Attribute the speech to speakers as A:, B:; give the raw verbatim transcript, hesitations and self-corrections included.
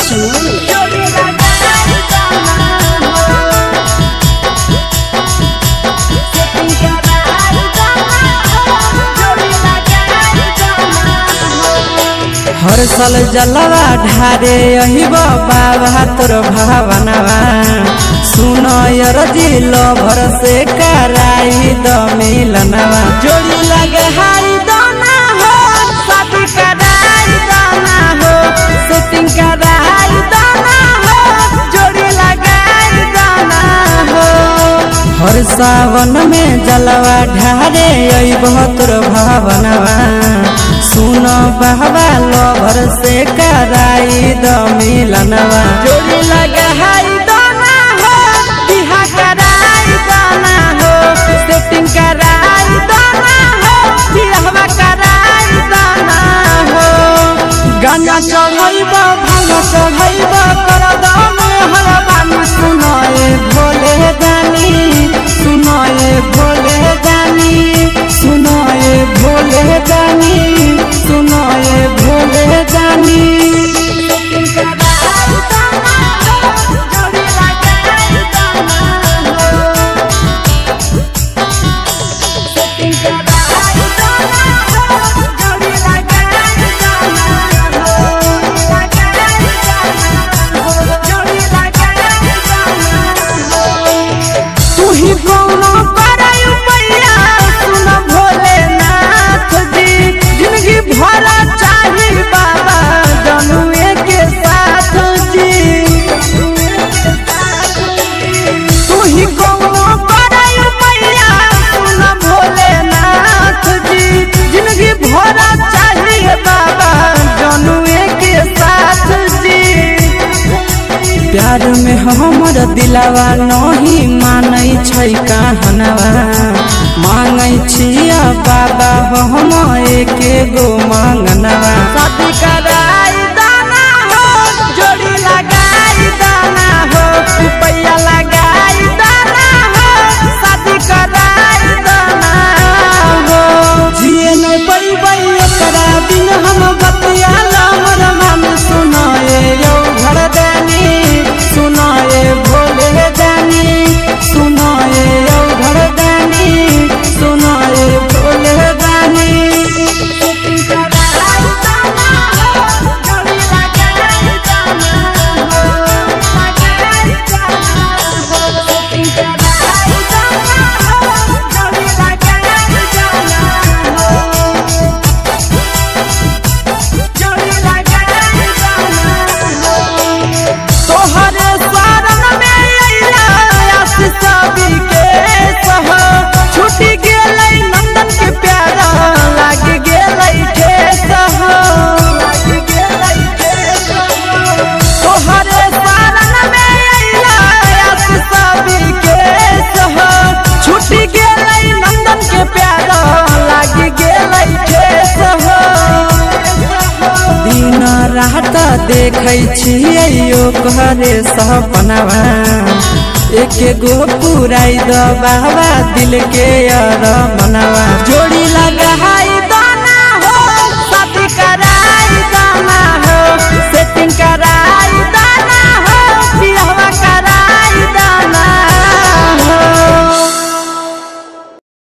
A: हर साल जलवा ढारे यही बाबा तोर भावनवा सुनो यरजी लभर से कराई द मिलनवा जोड़ी लगे हाई दाना हो शादी कराई दाना हो सेटिंग कराई दाना हो जोड़ी लगाई दाना हो। हर सावन में जलवा ढारे यही तोर भावनवा सुनो बाबा लभर से कराई द मिलनवा जोड़ी लगे हाई दाना हो बिहा कराई दाना हो सेटिंग कराई दाना हो बिहवा कराई दाना हो। गाना चढ़ाइबा भांग चढ़ाइबा कर दाम हर बानी सुनाए भोले दानी सुनाए भोले दानी सुनाए भोले दानी सुनाए भोले दानी। तू ही कौनो कराई पैया सुन भोलेनाथ जी जिंदगी भरा चाही बाबा जनुए के साथ जी। तू ही कौनो कराई पैया सुन भोलेनाथ जी जिंदगी भरा चाही बाबा जनुए के साथ जी। प्यार में हमर दिलावा नहीं मानै छै कहनवा मांगै छिया बाबा हम एके गो मांगनवा शादी कराई दाना हो जोड़ी लगाई दाना हो रुपया लगाई दाना हो शादी कराई दाना हो। जिए न पैबै एकरा बिन हम बतिया हमर मन सुनाए यौ घर दानी सुनाए भोले दानी सुनाए यौ घर दानी सुनाए भोले दानी। रात देखै छियै घरे सपनवा एके गो पुराई द बाबा दिल के अरमनवा जोड़ी लगाई दाना हो शादी कराई दाना हो सेटिंग कराई दाना